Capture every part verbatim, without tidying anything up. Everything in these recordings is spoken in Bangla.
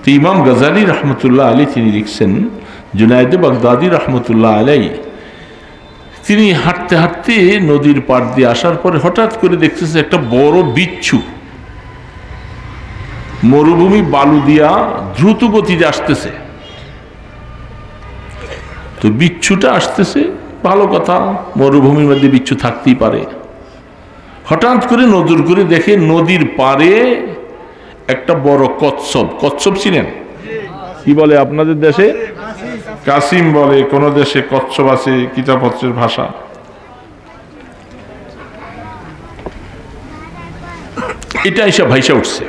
তো ইমাম গাজালি রহমতুল্লাহ আলী তিনি লিখছেন, জুনায়েদ বাগদাদি রহমতুল্লাহ আলাই তিনি হাঁটতে হাঁটতে নদীর পাড় দিয়ে আসার পরে হঠাৎ করে দেখতেছে একটা বড় বিচ্ছু মরুভূমি বালু দিয়া দ্রুত গতিতে আসতেছে। তো বিচ্ছুটা আসতেছে, ভালো কথা, মরুভূমির মধ্যে বিচ্ছু থাকতেই পারে। হঠাৎ করে নজর করে দেখে নদীর পাড়ে একটা বড় কচ্ছপ। কচ্ছপ চিনেন? কি বলে আপনাদের দেশে? কাসিম বলে, কোন দেশে কচ্ছপ আছে, কিতাবপত্রের ভাষা। এটা এসে ভাইসা উঠছে।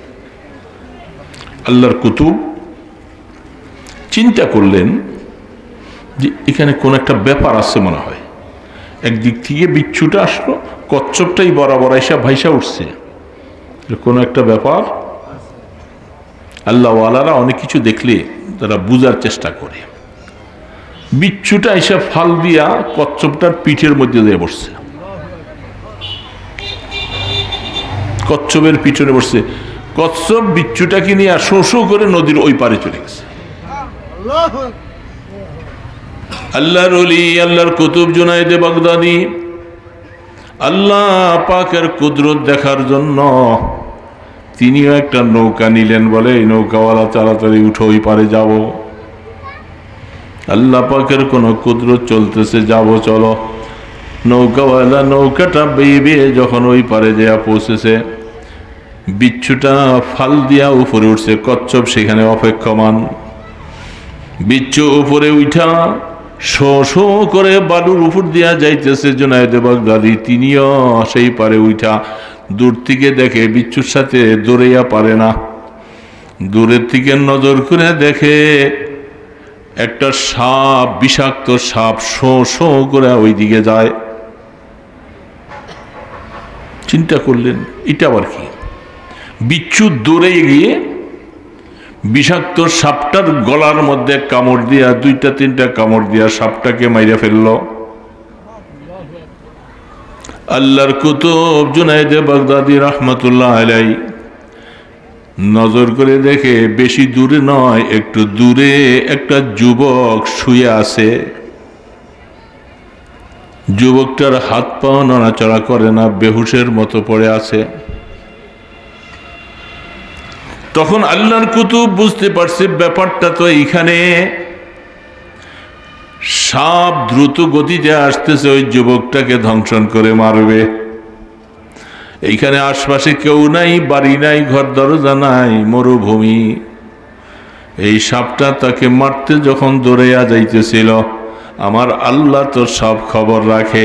আল্লাহর কুতুব চিন্তা করলেন যে এখানে কোন একটা ব্যাপার আছে মনে হয়। একদিক থেকে বিচ্ছুটা আসলো, কচ্ছপটাই বরাবর এসে ভাইসা উঠছে, কোন একটা ব্যাপার। আল্লাহ ওয়ালারা অনেক কিছু দেখলে তারা বুঝার চেষ্টা করে। বিচ্ছুটা এসে ফাল দিয়া কচ্ছপটার পিঠের মধ্যে দিয়ে বসছে, কচ্ছপের পিছনে বসছে। কচ্ছপ বিচ্ছুটাকে নিয়ে শো শো করে নদীর ওই পারে চলে গেছে। আল্লাহর ওলি, আল্লাহর কুতুব জুনায়েদ বাগদাদি আল্লাহ পাকের কুদরত দেখার জন্য তিনিও একটা নৌকা নিলেন। বলে এই নৌকাওয়ালা তাড়াতাড়ি উঠো, ওই পারে যাব। আল্লাহ পাকের কোন কুদরত চলতেছে, যাব চলো। নৌকাওয়ালা নৌকাটা বেয়ে বেয়ে যখন ওই পারে যেয়া পৌঁছেছে, বিচ্ছুটা ফাল দিয়া উপরে উঠছে, কচ্ছপ সেখানে অপেক্ষমান। বিচ্ছু উপরে উঠা শো শো করে বালুর উপর দিয়া যাইতেছে। জুনায়েদ বাগদাদি তিনিও সেই পারে উঠা দূর থেকে দেখে বিচ্ছুর সাথে দৌড়াইয়া পারে না। দূরের থেকে নজর করে দেখে একটা সাপ, বিষাক্ত সাপ শো শো করে ওই দিকে যায়। চিন্তা করলেন এটা আবার কি? বিচ্ছু দৌড়ে গিয়ে বিষাক্ত সাপটার গলার মধ্যে কামড় দিয়া, দুইটা তিনটা কামড় দিয়া সাপটাকে মাইরা ফেলল। আল্লাহর কুতুব জুনায়েদ বাগদাদি রহমতুল্লাহ আলাই নজর করে দেখে বেশি দূরে নয়, একটু দূরে একটা যুবক শুয়ে আছে। যুবকটার হাত পা নড়াচড়া করে না, বেহুশের মতো পড়ে আছে। তখন আল্লাহর কুতুব বুঝতে পারছে ব্যাপারটা তো এইখানে। সাপ দ্রুত গতিতে আসতেছে, ওই যুবকটাকে ধ্বংসন করে মারবে। এইখানে আশপাশে কেউ নাই, বাড়ি নাই, ঘর দরজা নাই, মরুভূমি। এই সাপটা তাকে মারতে যখন দৌড়াইয়া যাইতেছিল, আমার আল্লাহ তো সব খবর রাখে।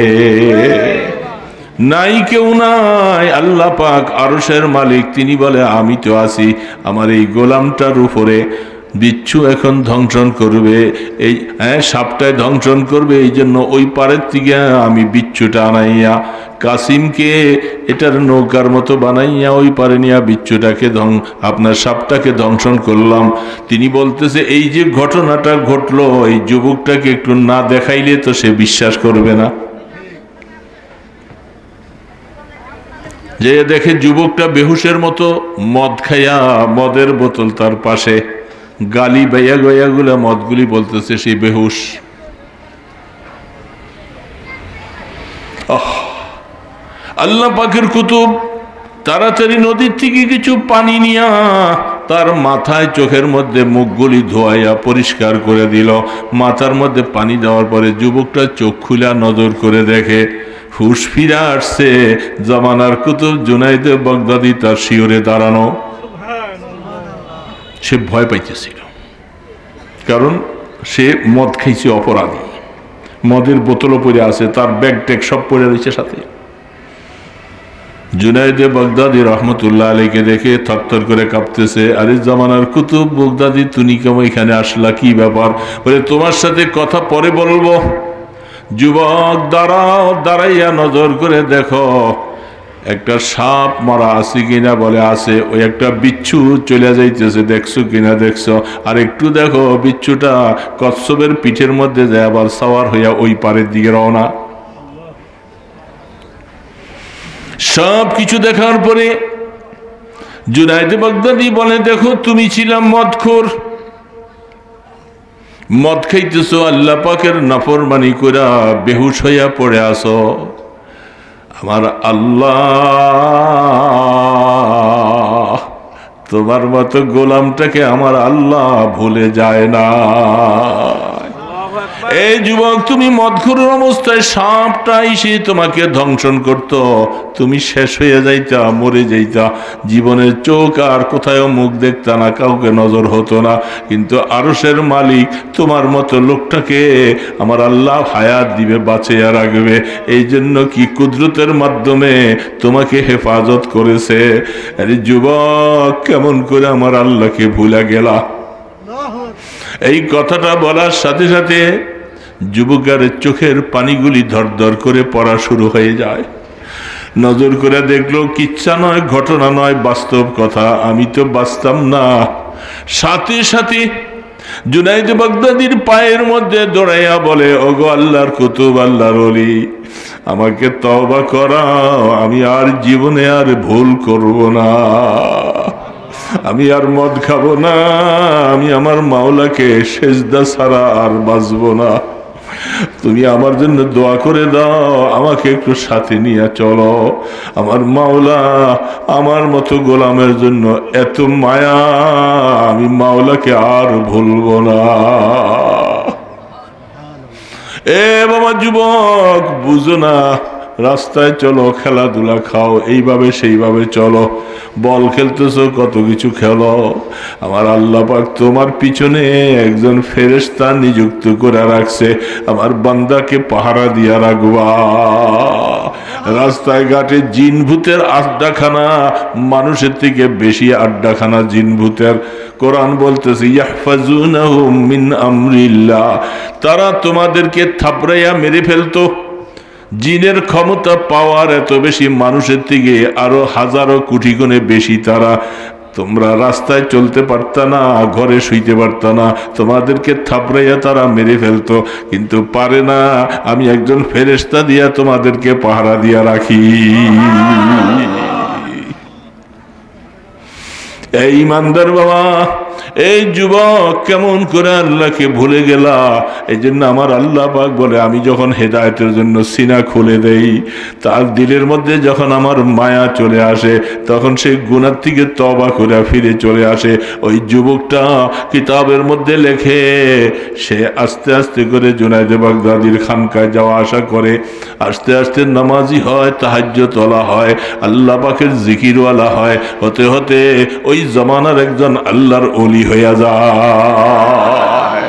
নাই কেউ নাই, আল্লাহ পাক আরশের মালিক, তিনি বলে আমি তো আছি। আমার এই গোলামটার উপরে বিচ্ছু এখন ধ্বংসন করবে, এই হ্যাঁ সাপটায় ধ্বংসন করবে। এই জন্য ওই পারের থেকে আমি বিচ্ছুটা আনাইয়া কাসিমকে এটার নৌকার মতো বানাইয়া ওই পারে নিয়ে বিচ্ছুটাকে আপনার সাপটাকে ধ্বংসন করলাম। তিনি বলতেছে এই যে ঘটনাটা ঘটলো, এই যুবকটাকে একটু না দেখাইলে তো সে বিশ্বাস করবে না। যে দেখে যুবকটা বেহুশের মতো মদ খাইয়া, মদের বোতল তার পাশে, গালি বাইয়া গয়া গুলা মদগুলি বলতেছে, সেই বেহুশ। আল্লাহ পাকের কুতুব তাড়াতাড়ি নদীর থেকে কিছু পানি নিয়া তার মাথায় চোখের মধ্যে মুখগুলি ধোয়াইয়া পরিষ্কার করে দিল। মাথার মধ্যে পানি দেওয়ার পরে যুবকটা চোখ খুলা নজর করে দেখে হুশ ফিরে আসছে। জামানার কুতুব জুনায়েদ বাগদাদি তার শিয়রে দাঁড়ানো। সে ভয় পাইতেছিল, কারণ সে মদ খাইছে, অপরাধী, মদের বোতলও পড়ে আছে, তার ব্যাগ ট্যাগ সব পড়ে রয়েছে সাথে। জুনায়েদ বাগদাদি রহমতুল্লাহ আলাইকে দেখে থরথর করে কাঁপতেছে। আরে জামানার কুতুব বাগদাদি, তুমি কেমন এখানে আসলা, কি ব্যাপার? বলে তোমার সাথে কথা পরে বলবো। যুবক দাঁড়াও, দাঁড়াইয়া নজর করে দেখো একটা সাপ মারা আছে কিনা। বলে আছে। ওই একটা বিচ্ছু চলে যাইতেছে, দেখছো কিনা? দেখছো। আর একটু দেখো বিচ্ছুটা কচ্ছপের পিঠের মধ্যে যায়, আবার সাওয়ার হইয়া ওই পারের দিকে রওনা। সব কিছু দেখার পরে জুনায়েদ বাগদাদি বলে, দেখো তুমি ছিলাম মদখোর, মদ খাইতেছো, আল্লাহ পাকের নাফরমানি কইরা বেহুশ হইয়া পড়ে আসো, আমার আল্লাহ তোমার মতো গোলামটাকে আমার আল্লাহ ভুলে যায় না। এই যুবক, তুমি মদখোরের অবস্থায় সাপটা এসে তোমাকে ধ্বংসন করত, তুমি শেষ হয়ে যাইতা, মরে যাইতা, জীবনের চোখ আর কোথাও মুখ দেখতা না, কাউকে নজর হতো না, কিন্তু আরশের মালিক তোমার মতো লোকটাকে আমার আল্লাহ হায়াত দিবে, বাঁচিয়ে রাখবে। এই জন্য কি কুদরতের মাধ্যমে তোমাকে হেফাজত করেছে। আরে যুবক, কেমন করে আমার আল্লাহকে ভুলে গেলা। এই কথাটা বলার সাথে সাথে যুবকের চোখের পানিগুলি ধরধর করে পড়া শুরু হয়ে যায়। নজর করে দেখলো কিচ্ছা নয়, ঘটনা নয়, বাস্তব কথা, আমি তো বাঁচতাম না। সাথে সাথে জুনায়েদ বাগদাদির পায়ের মধ্যে দৌড়াইয়া বলে, ওগো আল্লাহর কুতুব, আল্লাহর ওলি, আমাকে তওবা করাও, আমি আর জীবনে আর ভুল করব না, আমি আর মদ খাবো না, আমি আমার মাওলাকে সেজদা ছাড়া আর বাঁচবো না, তুমি আমার জন্য দোয়া করে দাও, আমাকে একটু সাথে নিয়ে চলো। আমার মাওলা আমার মতো গোলামের জন্য এত মায়া, আমি মাওলাকে আর ভুলবো না। এ বাবা যুবক, বুঝো না, রাস্তায় চলো, খেলাধুলা খাও, এইভাবে সেইভাবে চলো, বল খেলতেছো, কত কিছু খেলো, আমার আল্লাহ পাক তোমার পিছনে একজন ফেরেশতা নিযুক্ত করে রাখছে, আমার বান্দাকে পাহারা দিয়া রাখবা। রাস্তায় ঘাটে জিন ভূতের আড্ডাখানা মানুষের থেকে বেশি আড্ডাখানা জিন ভূতের। কোরআন বলতেছে, ইয়াহফাজুনাহুম মিন আমরিল্লাহ, তারা তোমাদেরকে থাপড়াইয়া মেরে ফেলতো। জিনের ক্ষমতা পাওয়ার এত বেশি মানুষের থেকে আরো হাজারো কোটি গুণে বেশি তারা। তোমরা রাস্তায় চলতে পারতা না, ঘরে শুইতে পারতা না, তোমাদেরকে থাপড়াইয়া তারা মেরে ফেলতো, কিন্তু পারে না, আমি একজন ফেরেশতা দিয়া তোমাদেরকে পাহারা দিয়া রাখি। এই ইমানদার বাবা, এই যুবক, কেমন করে আল্লাহকে ভুলে গেলা। এই জন্য আমার আল্লাহ পাক বলে, আমি যখন হেদায়েতের জন্য সিনা খুলে দেই, তার দিলের মধ্যে যখন আমার মায়া চলে আসে, তখন সে গুনাহ থেকে তওবা করে ফিরে চলে আসে। ওই যুবকটা কিতাবের মধ্যে লেখে, সে আস্তে আস্তে করে জুনায়েদ বাগদাদির খানকায় যাওয়া আসা করে, আস্তে আস্তে নামাজি হয়, তাহাজ্জুদ তোলা হয়, আল্লাহ পাকের জিকিরওয়ালা হয়, হতে হতে ওই জমানার একজন আল্লাহর ওলি হইয়া যায়।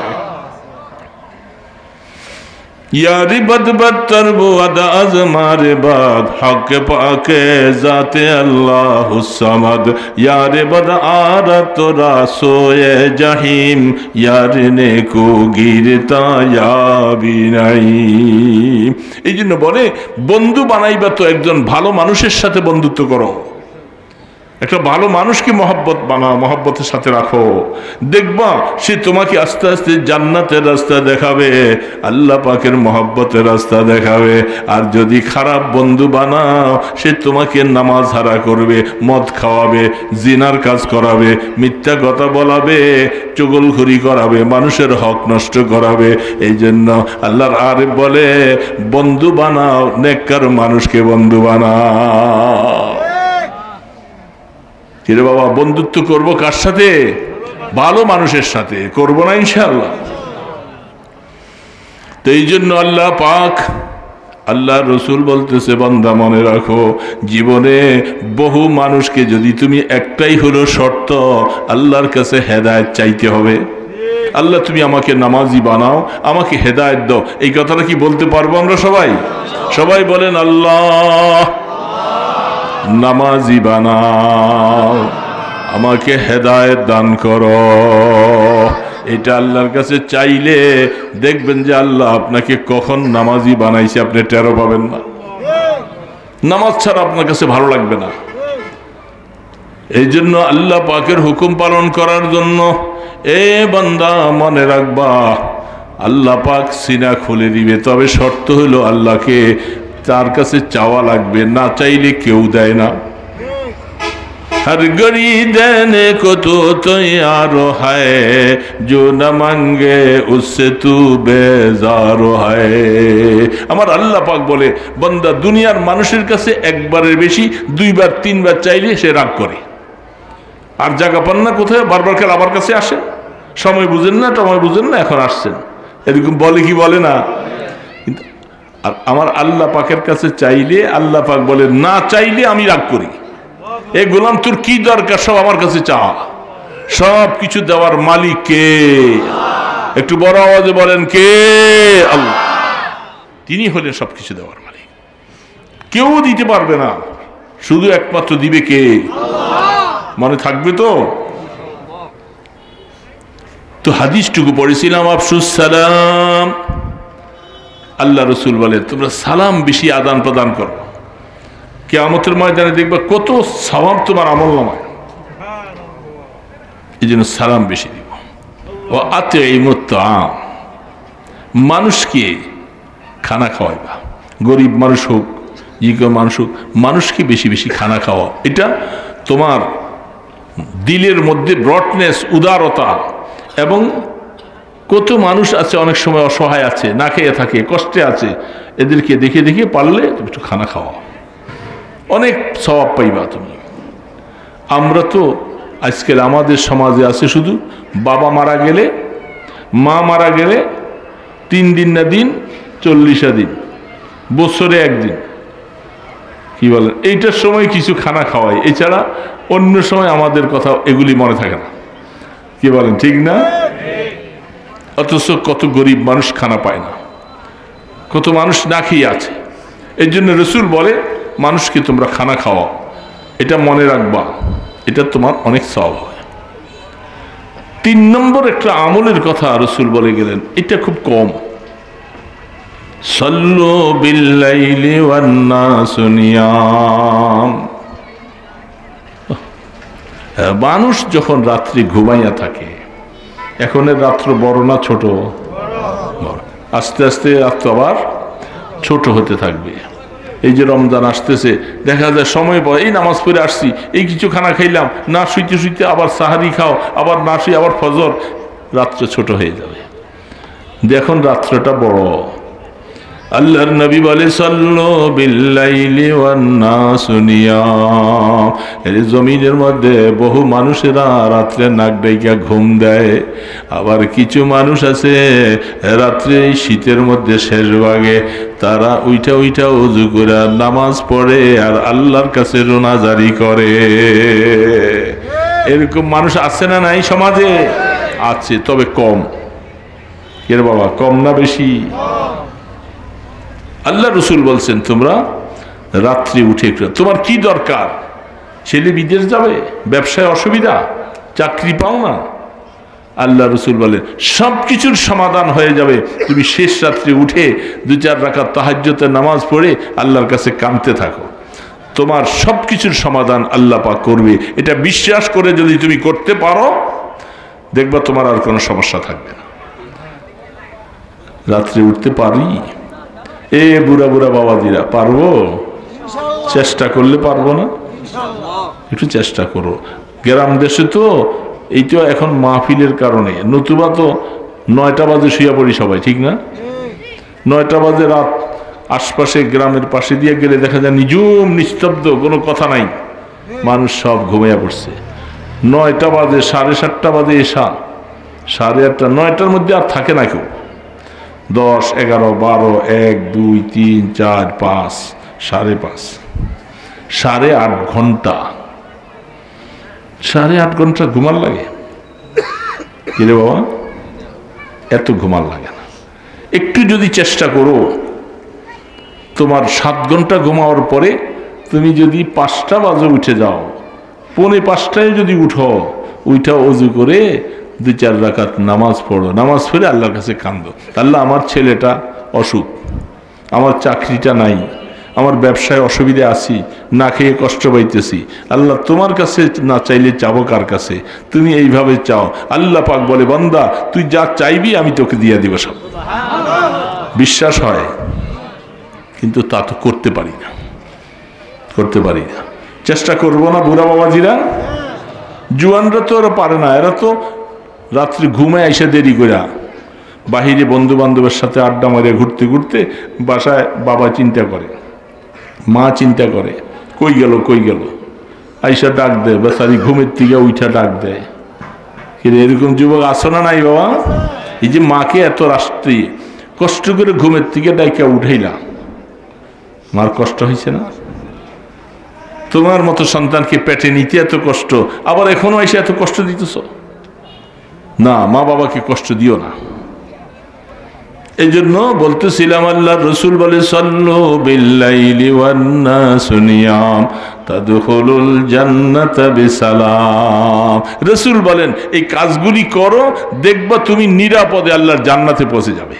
यारी बद बदतर बुअद आज़मारे बाद हक पाके जाते अल्लाह समद यारे बद आरत रासोए जहीम यारे ने को गिरता याबी नहीं। এই জন্য বলে, বন্ধু বানাইবা তো একজন ভালো মানুষের সাথে বন্ধুত্ব করো, একটা ভালো মানুষকে মহব্বত বানাও, মহব্বতের সাথে রাখো, দেখবা সে তোমাকে আস্তে আস্তে জান্নাতের রাস্তা দেখাবে, আল্লাহ পাকের মহব্বতের রাস্তা দেখাবে। আর যদি খারাপ বন্ধু বানাও, সে তোমাকে নামাজ হারা করবে, মদ খাওয়াবে, জিনার কাজ করাবে, মিথ্যা কথা বলাবে, চুগলখড়ি করাবে, মানুষের হক নষ্ট করাবে। এই জন্য আল্লাহর আরেফ বলে, বন্ধু বানাও, নেককার মানুষকে বন্ধু বানাও। কিরে বাবা, বন্ধুত্ব করব কার সাথে? ভালো মানুষের সাথে, করব না ইনশাআল্লাহ। তো এই জন্য আল্লাহ পাক, আল্লাহ রসুল বলতেছে, বান্দা মনে রাখো, জীবনে বহু মানুষকে যদি তুমি একটাই হলো শর্ত, আল্লাহর কাছে হেদায়েত চাইতে হবে। আল্লাহ তুমি আমাকে নামাজি বানাও, আমাকে হেদায়েত দাও। এই কথাটা কি বলতে পারবো আমরা সবাই? সবাই বলেন, আল্লাহ নামাজি বানাও, আমাকে হেদায়েত দান করো। এটা আল্লাহর কাছে চাইলে দেখবেন যে আল্লাহ আপনাকে কখন নামাজি বানাইছে আপনি টেরও পাবেন না। নামাজ ছাড়া আপনার কাছে ভালো লাগবে না। এই জন্য আল্লাহ পাকের হুকুম পালন করার জন্য এ বান্দা মনে রাখবা, আল্লাহ পাক সিনা খুলে দিবে, তবে শর্ত হলো আল্লাহকে তার কাছে চাওয়া লাগবে, না চাইলে কেউ দেয় না। हर घड़ी देने को तो तैयार है जो न मांगे उससे तू बेजार है আমার আল্লাহ পাক বলে বান্দা দুনিয়ার মানুষের কাছে একবারের বেশি দুইবার তিনবার চাইলে সে রাগ করে আর জায়গা পান না কোথায় বারবার খেলে আমার কাছে আসে সময় বুঝেন না সময় বুঝেন না এখন আসছেন এরকম বলে কি বলে না কিন্তু আর আমার আল্লাহ পাকের কাছে চাইলে আল্লাহ পাক বলে না চাইলে আমি রাগ করি এই গোলাম তোর কি দরকার সব আমার কাছে চা সব কিছু দেওয়ার মালিক কে একটু বড় আওয়াজে বলেন কে আল্লাহ তিনি হলেন সবকিছু দেওয়ার মালিক কেউ দিতে পারবে না শুধু একমাত্র দিবে কে মনে থাকবে তো তো হাদিসটুকু পড়েছিলাম আফসুস সালাম আল্লাহ রসুল বলে তোমরা সালাম বেশি আদান প্রদান করো কিয়ামতের ময়দানে দেখবা কত সওয়াব তোমার আমলনামায় এই জন্য সালাম বেশি দিব ও আতিমুত তাআম মানুষকে খানা খাওয়াইবা গরিব মানুষ হোক যে কেউ মানুষ হোক মানুষকে বেশি বেশি খানা খাওয়া এটা তোমার দিলের মধ্যে ব্রডনেস উদারতা এবং কত মানুষ আছে অনেক সময় অসহায় আছে না খেয়ে থাকে কষ্টে আছে এদেরকে দেখে দেখে পারলে একটু খানা খাওয়া অনেক সওয়াব পাইবা তুমি আমরা তো আজকাল আমাদের সমাজে আছে শুধু বাবা মারা গেলে মা মারা গেলে তিন দিন না দিন চল্লিশা দিন বছরে একদিন কি বলেন এইটার সময় কিছু খানা খাওয়াই এছাড়া অন্য সময় আমাদের কথা এগুলি মনে থাকে না কি বলেন ঠিক না অথচ কত গরিব মানুষ খানা পায় না কত মানুষ না খেয়ে আছে এই জন্য রসুল বলে মানুষকে তোমরা খানা খাওয়াও এটা মনে রাখবা এটা তোমার অনেক সওয়াব হয় তিন নম্বর একটা আমলের কথা রসুল বলে গেলেন এটা খুব কম সাল্লু বিল্লাইলি ওয়ান নাসু নিয়াম মানুষ যখন রাত্রি ঘুমাইয়া থাকে এখনের রাত্র বড় না ছোট আস্তে আস্তে রাত্র আবার ছোট হতে থাকবে এই যে রমজান আসতেছে দেখা যায় সময় পরে এই নামাজ পড়ে আসছি এই কিছু খানা খাইলাম না শুইতে শুইতে আবার সাহারি খাও আবার না শুই আবার ফজর রাত্র ছোট হয়ে যাবে দেখুন রাত্রটা বড় আল্লাহর নবী বলে সাল্লু বিল্লাইলি ওয়ান নাসু নিয়াম এই জমিনের মধ্যে বহু মানুষেরা রাত্রে নাক ডাইকা ঘুম দেয় আবার কিছু মানুষ আছে রাত্রে শীতের মধ্যে শেষ ভাগে তারা উইঠা উইঠা ওযু করে নামাজ পড়ে আর আল্লাহর কাছে রোনাজারি করে এরকম মানুষ আছে না নাই সমাজে আছে তবে কম এর বাবা কম না বেশি আল্লাহ রসুল বলছেন তোমরা রাত্রি উঠে তোমার কি দরকার ছেলে বিদেশ যাবে ব্যবসায় অসুবিধা চাকরি পাও না আল্লাহ রসুল বলেন সব কিছুর সমাধান হয়ে যাবে তুমি শেষ রাত্রে উঠে দু চার রাকাত তাহাজ্জুদের নামাজ পড়ে আল্লাহর কাছে কাঁদতে থাকো তোমার সব কিছুর সমাধান আল্লাহ পাক করবে এটা বিশ্বাস করে যদি তুমি করতে পারো দেখবা তোমার আর কোনো সমস্যা থাকবে না রাত্রে উঠতে পারি এ বুড়া বুড়া বাবাজিরা পারবো চেষ্টা করলে পারবো না একটু চেষ্টা করো গ্রাম দেশে তো এই তো এখন মাহফিলের কারণে নতুবা তো নয়টা বাজে শুয়ে পড়ি সবাই ঠিক না নয়টা বাজে রাত আশপাশে গ্রামের পাশে দিয়ে গেলে দেখা যায় নিঝুম নিস্তব্ধ কোনো কথা নাই মানুষ সব ঘুমিয়ে পড়ছে নয়টা বাজে সাড়ে সাতটা বাজে এসা সাড়ে আটটা নয়টার মধ্যে আর থাকে না কেউ দশ এগারো বারো এক দুই তিন চার পাঁচ সাড়ে পাঁচ সাড়ে আট ঘন্টা সাড়ে আট ঘন্টা ঘুমার লাগে কিরে বাবা এত ঘুমার লাগে না একটু যদি চেষ্টা করো তোমার সাত ঘন্টা ঘুমাওয়ার পরে তুমি যদি পাঁচটা বাজে উঠে যাও পৌনে পাঁচটায় যদি উঠো উঠা ওযু করে দুই চার রাকাত নামাজ পড়ো নামাজ পড়ে আল্লাহর কাছে কাঁদো আল্লাহ আমার ছেলেটা অসুখ আমার চাকরিটা নাই আমার ব্যবসায় অসুবিধা আছি না খেয়ে কষ্ট পাইতেছি আল্লাহ তোমার কাছে না চাইলে চাবো কার কাছে তুমি এইভাবে চাও আল্লাহ পাক বলে বান্দা তুই যা চাইবি আমি তোকে দিয়ে দিব সব বিশ্বাস হয় কিন্তু তা তো করতে পারি না করতে পারি না চেষ্টা করবো না বুড়া বাবাজিরা? জুয়ানরা তো ওরা পারে না, এরা তো রাত্রি ঘুমে এসে দেরি করে বাহিরে বন্ধু বান্ধবের সাথে আড্ডা মারে ঘুরতে ঘুরতে বাসায় বাবা চিন্তা করে, মা চিন্তা করে কই গেল কই গেল, আইসা ডাক দেয়, বেচারি ঘুমের থেকে উঠা ডাক দেয়। কিন্তু এরকম যুবক আসো না নাই বাবা? এই যে মাকে এত রাত্রি কষ্ট করে ঘুমের থেকে ডাইকা উঠাইলা, মার কষ্ট হয়েছে না? তোমার মতো সন্তানকে পেটে নিতে এত কষ্ট, আবার এখনো এসে এত কষ্ট দিতেছ না। মা বাবাকে কষ্ট দিও না। এই জন্য বলতেছিলাম আল্লাহ রসুল বলে সাল্লু বিল্লাইলি ওয়ান নাসু নিয়াম তাদখুলুল জান্নাতা বিসালাম। রসুল বলেন এই কাজগুলি করো, দেখবা তুমি নিরাপদে আল্লাহর জান্নাতে পৌঁছে যাবে।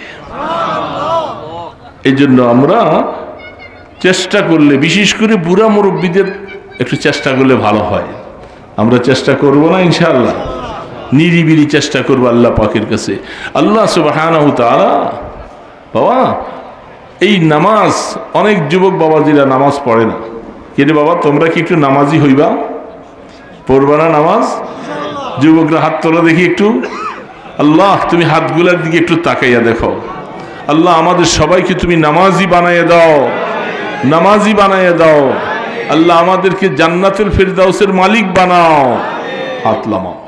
এই জন্য আমরা চেষ্টা করলে, বিশেষ করে বুড়া মুরব্বীদের একটু চেষ্টা করলে ভালো হয়। আমরা চেষ্টা করব না ইনশাআল্লাহ, নিরিবিলি চেষ্টা করব আল্লাহ পাকের কাছে। আল্লাহ সুবহানাহু তাআলা বাবা এই নামাজ, অনেক যুবক বাবাজিরা নামাজ পড়ে না। কিন্তু বাবা তোমরা কি একটু নামাজি হইবা? পড়বা না নামাজ? যুবকরা হাত তোলা দেখি একটু। আল্লাহ তুমি হাতগুলার দিকে একটু তাকাইয়া দেখো। আল্লাহ আমাদের সবাইকে তুমি নামাজি বানাইয়া দাও, নামাজি বানাইয়া দাও। আল্লাহ আমাদেরকে জান্নাতুল ফিরদাউসের মালিক বানাও। হাত লামাও।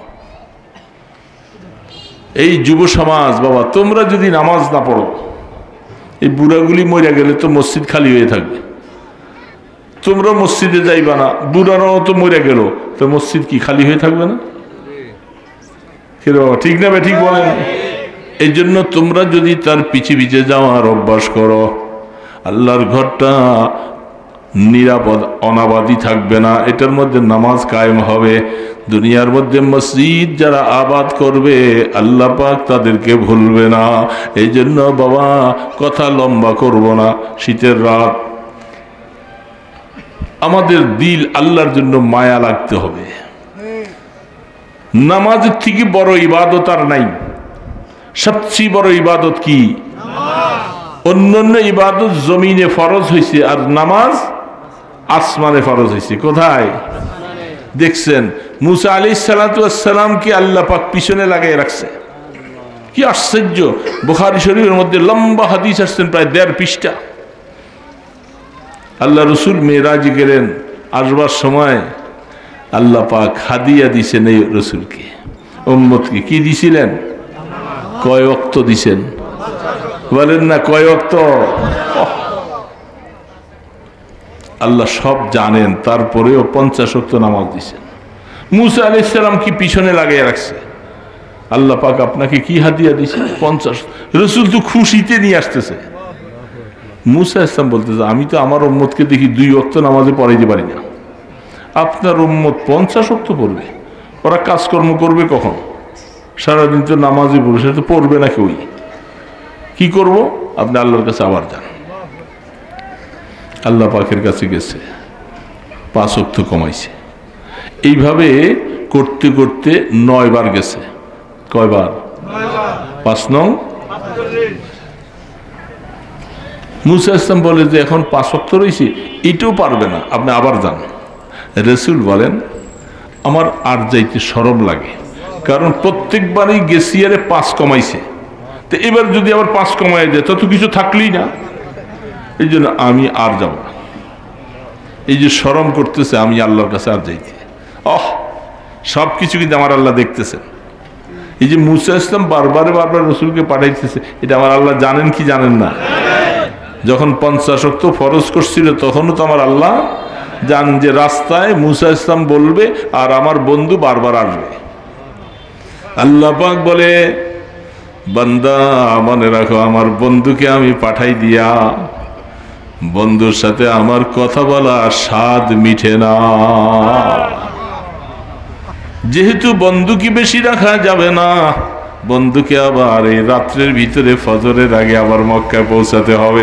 এই যুব সমাজ বাবা, তোমরা যদি নামাজ না পড়ো, এই বুড়াগুলি মরে গেলে তো মসজিদ খালি হয়ে থাকবে। তোমরা মসজিদে যাইবা না, বুড়ারাও তো মরে গেল, তো মসজিদ কি খালি হয়ে থাকবে না? বাবা ঠিক না? ঠিক বলেন। এই জন্য তোমরা যদি তার পিছে পিছে যাওয়ার অভ্যাস করো, আল্লাহর ঘরটা নিরাপদ অনাবাদী থাকবে না, এটার মধ্যে নামাজ কায়েম হবে। দুনিয়ার মধ্যে মসজিদ যারা আবাদ করবে আল্লাহ পাক তাদেরকে ভুলবে না। এই জন্য বাবা কথা লম্বা করব না। শীতের রাত, আমাদের দিল আল্লাহর জন্য মায়া লাগতে হবে। নামাজের থেকে বড় ইবাদত আর নাই। সবচেয়ে বড় ইবাদত কি? অন্যান্য ইবাদত জমিনে ফরজ হয়েছে, আর নামাজ আসমানে ফরজ হয়েছে। কোথায় দেখছেন? মুসা আলাইহিস সালাতু ওয়াস সালামকে আল্লাহ পাক পিছনে লাগাই রাখছে। কি আশ্চর্য! বুখারী শরীফের মধ্যে লম্বা হাদিস আসছেন, প্রায় দেড় পৃষ্ঠা। আল্লাহ রসুল মেরাজে গেলেন, আসবার সময় আল্লাহ পাক হাদিয়া দিছেন এই রসুলকে, উম্মতকে। কি দিছিলেন? কয় ওয়াক্ত দিছেন? বলেন না কয় ওয়াক্ত? আল্লাহ সব জানেন, তারপরেও পঞ্চাশ ওয়াক্ত নামাজ দিছেন। মুসা আলাইহিস সালাম কি পিছনে লাগিয়ে রাখছে। আল্লাহ পাক আপনাকে কি হাদিয়া দিছে? পঞ্চাশ। রসুল তো খুশিতে নিয়ে আসতেছে। মুসা ইসলাম বলতেছে আমি তো আমার উম্মতকে দেখি দুই ওয়াক্ত নামাজে পড়াইতে পারি না, আপনার উম্মত পঞ্চাশ ওয়াক্ত পড়বে। ওরা কাজকর্ম করবে কখন? সারাদিন তো নামাজই পড়বে, সেটা তো পড়বে না কেউই। কি করব? আপনি আল্লাহর কাছে আবার যান। আল্লাহ পাকের কাছে গেছে, পাঁচ ওয়াক্ত কমাইছে। এইভাবে করতে করতে নয় বার গেছে। কয়বার? পাঁচ নং। মুসা ইসলাম বলে যে এখন পাঁচ ওয়াক্ত রয়েছে, এটাও পারবে না, আপনি আবার যান। রসুল বলেন আমার আর যাইতে শরম লাগে, কারণ প্রত্যেকবারই গেছি আরে পাঁচ কমাইছে, তো এবার যদি আবার পাঁচ কমাই দেয় তত কিছু থাকলেই না। এই জন্য আমি আর যাব না। এই যে শরম করতেছে, আমি আল্লাহর কাছে আর যাইতে। অহ, সব কিছু কিন্তু আমার আল্লাহ দেখতেছেন। এই যে মুসা ইসলাম বারবারে বারবার রসুলকে পাঠাইতেছে, এটা আমার আল্লাহ জানেন কি জানেন না? যখন পঞ্চাশ ওয়াক্ত ফরজ করছিল তখনও তো আমার আল্লাহ জানেন যে রাস্তায় মুসা ইসলাম বলবে আর আমার বন্ধু বারবার আসবে। আল্লাহ পাক বলে বান্দা মনে রাখো, আমার বন্ধুকে আমি পাঠাই দিয়া বন্ধুর সাথে আমার কথা বলা স্বাদ মিঠে না। যেহেতু বন্ধুকে বেশি রাখা যাবে না, বন্ধুকে আবার এই রাত্রের ভিতরে ফজরের আগে আবার মক্কায় পৌঁছাতে হবে।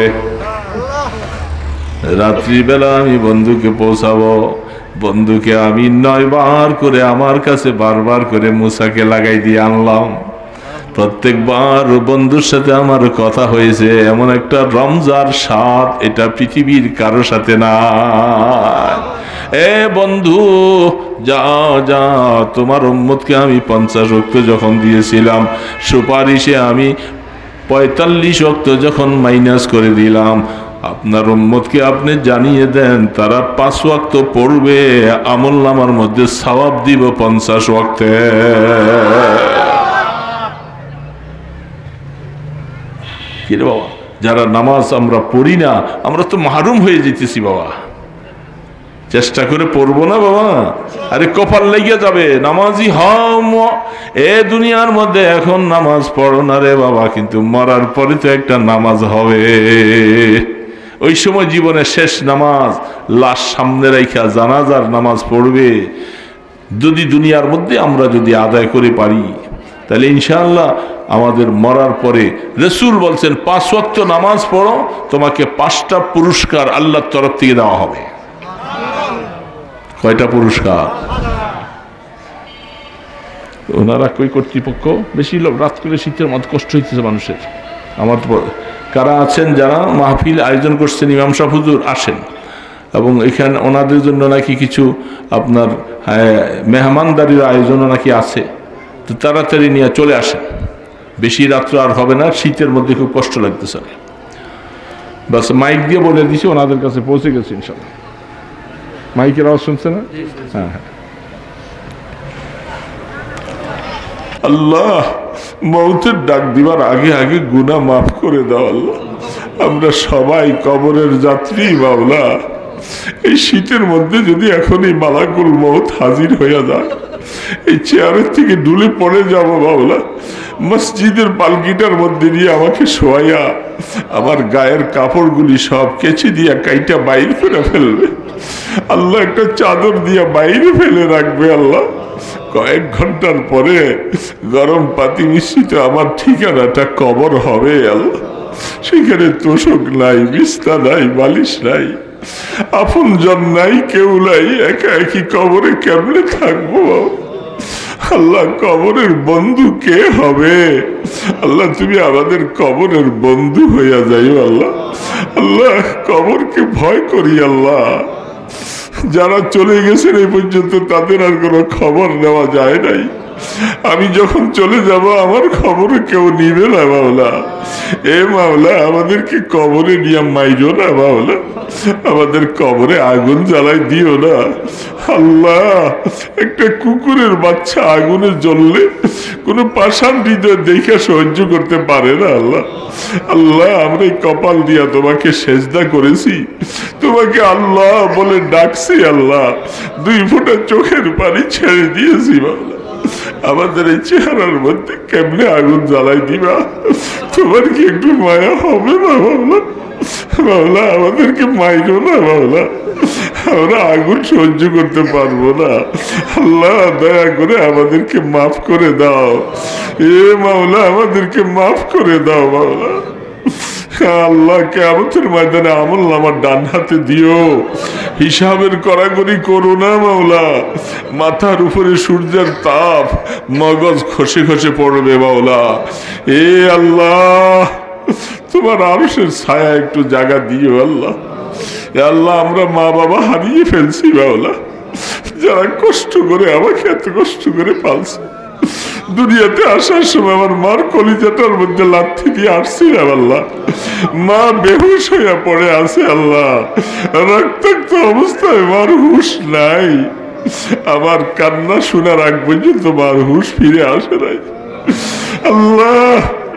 রাত্রিবেলা আমি বন্ধুকে পৌঁছাবো। বন্ধুকে আমি নয় বার করে আমার কাছে বারবার করে মুসাকে লাগাই দিয়ে আনলাম। প্রত্যেকবার বন্ধুর সাথে আমার কথা হয়েছে, এমন একটা রমজার স্বাদ এটা পৃথিবীর কারো সাথে না। এ বন্ধু যা যা, তোমার উম্মতকে আমি পঞ্চাশ ওয়াক্ত যখন দিয়েছিলাম, সুপারিশে আমি পঁয়তাল্লিশ ওয়াক্ত যখন মাইনাস করে দিলাম, আপনার উম্মতকে আপনি জানিয়ে দেন তারা পাঁচ ওয়াক্ত পড়বে, আমল নামার মধ্যে সওয়াব দিব পঞ্চাশ ওয়াক্তে। কি রে বাবা, যারা নামাজ আমরা পড়ি না, আমরা তো মাহরুম হয়ে যেতেছি বাবা। চেষ্টা করে পড়বো না বাবা, আরে কপাল লেগে যাবে। নামাজি হম এ দুনিয়ার মধ্যে এখন নামাজ পড়ো না রে বাবা, কিন্তু মরার পরে তো একটা নামাজ হবে। ওই সময় জীবনের শেষ নামাজ, লাশ সামনে রাইখা জানাজার নামাজ পড়বে। যদি দুনিয়ার মধ্যে আমরা যদি আদায় করে পারি, তাহলে ইনশাআল্লাহ আমাদের মরার পরে রাসূল বলছেন পাঁচ ওয়াক্ত নামাজ পড়ো, তোমাকে পাঁচটা পুরস্কার আল্লাহর তরফ থেকে দেওয়া হবে। কয়টা পুরস্কার? ওনারা কই কর্তৃপক্ষ বেশি লোক, রাত করে শীতের মত কষ্ট হইতেছে মানুষের। আমার কারা আছেন যারা মাহফিল আয়োজন করছেন, ইমাম সাহেব হুজুর আসেন, এবং এখানে ওনাদের জন্য নাকি কিছু আপনার মেহমানদারির আয়োজনও নাকি আছে, তো তাড়াতাড়ি নিয়ে চলে আসেন। বেশি রাত্র আর হবে না, শীতের মধ্যে খুব কষ্ট লাগতেছে। বাস মাইক দিয়ে বলে দিছি, ওনাদের কাছে পৌঁছে গেছে ইনশাল্লাহ। মাইকের আওয়াজ শুনছে না? হ্যাঁ হ্যাঁ। আল্লাহ, মৌতের ডাক দিবার আগে আগে গুনাহ মাফ করে দাও আল্লাহ। আমরা সবাই কবরের যাত্রী মাওলা। এই শীতের মধ্যে যদি এখন এই মালাকুল মউত হাজির হইয়া যায়, এই চেয়ারের থেকে ডুলে পড়ে যাব মাওলা। মসজিদের পালকিটার মধ্যে নিয়ে আমাকে শোয়াইয়া আমার গায়ের কাপড়গুলি সব কেচে দিয়া কাইটা বাইর করে ফেলবে আল্লাহ, একটা চাদর দিয়া বাইরে ফেলে রাখবে আল্লাহ। কয়েক ঘন্টার পরে গরম পাতি মিশ্রিত আমার ঠিকানাটা কবর হবে আল্লাহ। সেখানে তোষক নাই, বিছনা নাই, বালিশ নাই, আপন জন নাই, কেউ নাই, একা একই কবরে কেমনে থাকবো আল্লাহ? কবরের বন্ধু কে হবে আল্লাহ? তুমি আমাদের কবরের বন্ধু হইয়া যাইও আল্লাহ। আল্লাহ, কবরকে ভয় করি আল্লাহ। যারা চলে গেছেন এই পর্যন্ত তাদের আর কোনো খবর নেওয়া যায় নাই। আমি যখন চলে যাব আমার খবরে কেউ নিবে না মাওলা। এ মাওলা, আমাদেরকে কবরে নিয়ে মাইরো না মাওলা, আমাদের কবরে আগুন জ্বালাই দিও না আল্লাহ। একটা কুকুরের বাচ্চা আগুনে জ্বললে কোনো পাষাণ হৃদয় দেখে সহ্য করতে পারে না আল্লাহ। আল্লাহ, আমরা এই কপাল দিয়া তোমাকে সেজদা করেছি, তোমাকে আল্লাহ বলে ডাকছি আল্লাহ, দুই ফোঁটা চোখের পানি ছেড়ে দিয়েছি মাওলা। আমাদের এই চেহারার মধ্যে কেমনে আগুন জ্বালাই দিবা? তোমার কি একটু মায়া হবে না মাওলা? মাওলা, আমাদেরকে মাইরো না মাওলা, আমরা আগুন সহ্য করতে পারবো না আল্লাহ। দয়া করে আমাদেরকে মাফ করে দাও এ মাওলা, আমাদেরকে মাফ করে দাও মাওলা। আল্লাহ, কিয়ামতের ময়দানে আমল নামার ডান হাতে দিও, হিসাবের কড়াকড়ি করো না মাওলা। মাথার উপরে সূর্যের তাপ, মগজ খসে খসে পড়বে মাওলা। এ আল্লাহ, তোমার আরশের ছায়া একটু জায়গা দিও আল্লাহ। এ আল্লাহ, আমরা মা বাবা হারিয়ে ফেলছি মাওলা, যারা কষ্ট করে আমাকে এত কষ্ট করে পালছে। দুনিয়াতে আসার সময় আমার মার কলিজাটার মধ্যে লাথি দিয়ে আসছিলাম আল্লাহ, মা বেহুশ হইয়া পড়ে আছে আল্লাহ, রক্তাক্ত অবস্থায় মার হুশ নাই। আমার কান্না শোনার আগ পর্যন্ত মার হুশ ফিরে আসে নাই আল্লাহ।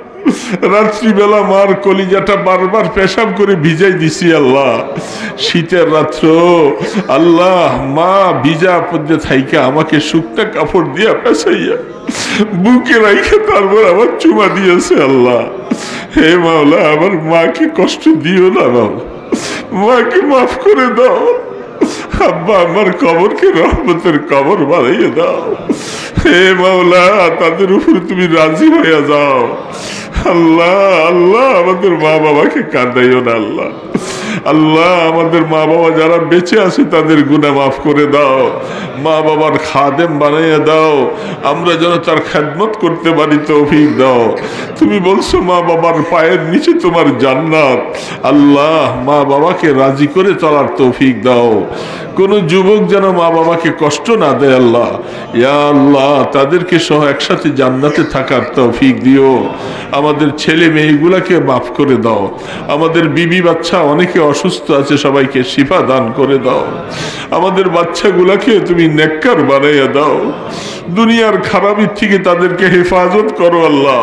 রাত্রিবেলা মার কলিজাটা বারবার পেশাব করে ভিজাই দিছি আল্লাহ। শীতের রাত্র আল্লাহ, মা ভিজা পদ্মে থাইকা আমাকে শুকনা কাপড় দিয়া পেঁচাইয়া বুকে রাইখে তারপর আমার চুমা দিয়েছে আল্লাহ। হে মাওলা, আমার মাকে কষ্ট দিও না মাওলা, মাকে মাফ করে দাও। আব্বা, আমার কবরকে রহমতের কবর বানাইয়ে দাও। হে মাওলা, তাদের উপরে তুমি রাজি হইয়া যাও আল্লাহ। আল্লাহ, আমাদের মা বাবাকে কাঁদাইও না আল্লাহ। আল্লাহ, আমাদের মা বাবা যারা বেঁচে আছে তাদের গুনাহ মাফ করে দাও, মা বাবার খাদেম বানাইয়া দাও, আমরা যেন তার খেদমত করতে পারি তৌফিক দাও। তুমি বলছো মা বাবার পায়ের নিচে তোমার জান্নাত। আল্লাহ, মা বাবাকে রাজি করে চলার তৌফিক দাও। কোন যুবক যেন মা বাবাকে কষ্ট না দেয় আল্লাহ। ইয়া আল্লাহ, তাদেরকে সহ একসাথে জান্নাতে থাকার তৌফিক দিও। আমাদের ছেলে মেয়েগুলাকে মাফ করে দাও। আমাদের বিবি বাচ্চা অনেকে অসুস্থ আছে, সবাইকে শিফা দান করে দাও। আমাদের বাচ্চাগুলাকে তুমি নেককার বানাইয়া দাও। দুনিয়ার খারাপের থেকে তাদেরকে হেফাজত করো আল্লাহ।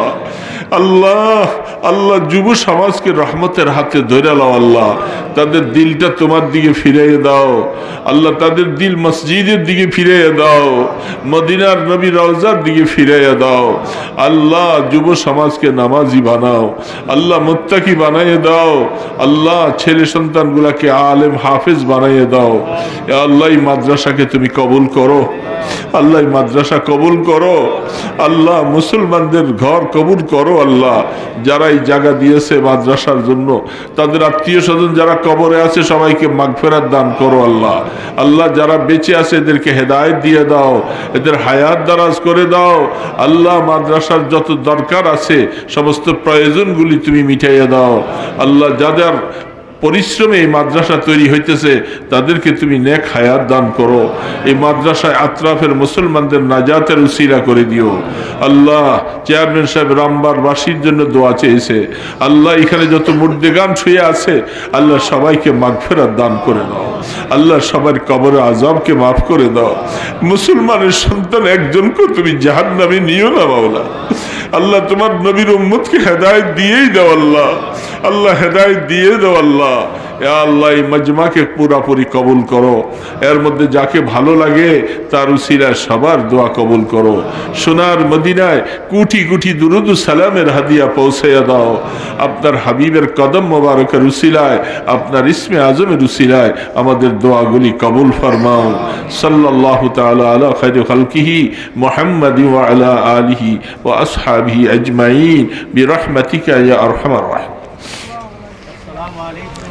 আল্লাহ আল্লাহ যুব সমাজকে রহমতের হাতে ধরে লাও আল্লাহ। তাদের দিলটা তোমার দিকে ফিরিয়ে দাও আল্লাহ। তাদের দিল মসজিদের দিকে ফিরিয়ে দাও, মদিনার নবী রওজার দিকে ফিরিয়ে দাও আল্লাহ। যুব সমাজকে নামাজি বানাও আল্লাহ, মুত্তাকি বানাইয়ে দাও আল্লাহ। ছেলে সন্তানগুলাকে আলেম হাফেজ বানাইয়ে দাও আল্লাহ। এই মাদ্রাসাকে তুমি কবুল করো আল্লাহ, মাদ্রাসা কবুল করো আল্লাহ। মুসলমানদের ঘর কবুল করো আল্লাহ। যারা এই জায়গা দিয়েছে মাদ্রাসার জন্য, তাদের আত্মীয় স্বজন যারা কবরে আছে, সবাইকে মাগফিরাত দান করো আল্লাহ। আল্লাহ যারা বেঁচে আছে এদেরকে হেদায়েত দিয়ে দাও, এদের হায়াত দারাজ করে দাও আল্লাহ। মাদ্রাসার যত দরকার আছে সমস্ত প্রয়োজনগুলি তুমি মিটাইয়া দাও আল্লাহ। যাদের পরিশ্রমে এই মাদ্রাসা তৈরি হইতেছে তাদেরকে তুমি নেক হায়াত দান করো। এই মাদ্রাসায় আত্রাফের মুসলমানদের নাজাতের উসিলা করে দিও আল্লাহ। চেয়ারম্যান সাহেব রামবার বাসীর জন্য দোয়া চেয়েছে আল্লাহ। এখানে যত মুর্দেগান শুয়ে আছে আল্লাহ, সবাইকে মাগফিরাত দান করে দাও আল্লাহ। সবার কবরে আযাবকে মাফ করে দাও। মুসলমানের সন্তান একজনকে তুমি জাহান্নামে নিও না মাওলা আল্লাহ। তোমার নবীর উম্মতকে হেদায়েত দিয়েই দাও আল্লাহ। আল্লাহ হেদায়েত দিয়ে দাও আল্লাহ। ইয়া আল্লাহ, এই মজমাকে পুরাপুরি কবুল করো। এর মধ্যে যাকে ভালো লাগে তার উসিলায় সবার দোয়া কবুল করো। সোনার মদিনায় কোটি কোটি দুরুদ সালামের হাদিয়া পৌঁছাইয়া দাও আপনার হাবিবের কদম মোবারকের উসিলায়, আপনার ইসমে আজমের উসিলায় আমাদের দোয়াগুলি কবুল ফরমাও। সাল্লাল্লাহু তাআলা আলা খায়রি খালকিহি মুহাম্মাদি ওয়া আলা আলিহি ওয়া আসহাবিহি আজমাইন বিরহমাতিকা ইয়া আরহামার রাহিম।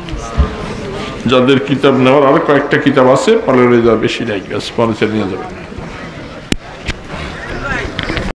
যাদের কিতাব নেওয়ার আর কয়েকটা কিতাব আছে, পারলে যা বেশি নাই, পরে নিয়ে যাবেন।